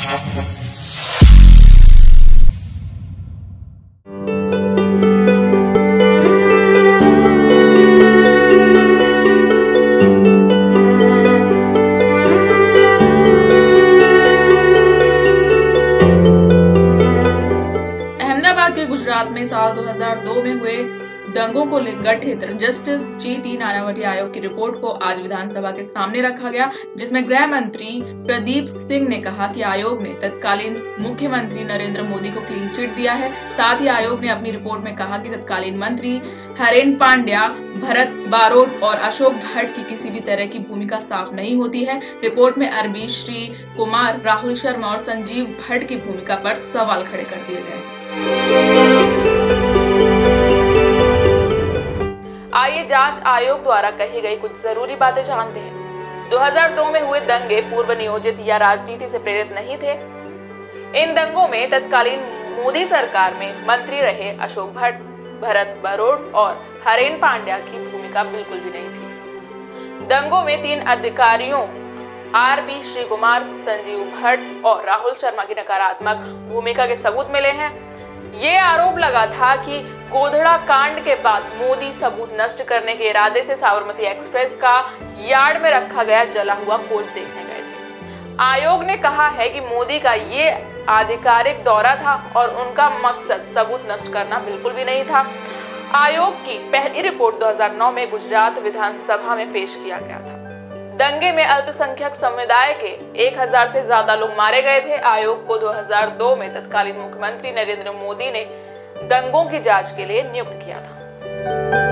गुजरात में साल 2002 में हुए दंगों को गठित जस्टिस जी.टी. नानावटी आयोग की रिपोर्ट को आज विधानसभा के सामने रखा गया, जिसमें गृह मंत्री प्रदीप सिंह ने कहा कि आयोग ने तत्कालीन मुख्यमंत्री नरेंद्र मोदी को क्लीन चिट दिया है। साथ ही आयोग ने अपनी रिपोर्ट में कहा कि तत्कालीन मंत्री हरेन पांड्या, भरत बारोट और अशोक भट्ट की किसी भी तरह की भूमिका साफ नहीं होती है। रिपोर्ट में अरबी श्री कुमार, राहुल शर्मा और संजीव भट्ट की भूमिका पर सवाल खड़े कर दिए गए। आइए जांच आयोग द्वारा कही गई कुछ जरूरी बातें जानते हैं। 2002 में हुए दंगे पूर्व नियोजित या राजनीति से प्रेरित नहीं थे। इन दंगों में तत्कालीन मोदी सरकार में मंत्री रहे अशोक भट्ट, भरत बारोट और हरेन पांड्या की भूमिका बिल्कुल भी नहीं थी। दंगों में 3 अधिकारियों आरबी श्री कुमार, संजीव भट्ट और राहुल शर्मा की नकारात्मक भूमिका के सबूत मिले हैं। ये आरोप लगा था कि गोधड़ा कांड के बाद मोदी सबूत नष्ट करने के इरादे से साबरमती एक्सप्रेस का यार्ड में रखा गया जला हुआ कोच देखने गए थे। आयोग ने कहा है कि मोदी का ये आधिकारिक दौरा था और उनका मकसद सबूत नष्ट करना बिल्कुल भी नहीं था। आयोग की पहली रिपोर्ट 2009 में गुजरात विधानसभा में पेश किया गया था। दंगे में अल्पसंख्यक समुदाय के 1000 से ज्यादा लोग मारे गए थे। आयोग को 2002 में तत्कालीन मुख्यमंत्री नरेंद्र मोदी ने दंगों की जांच के लिए नियुक्त किया था।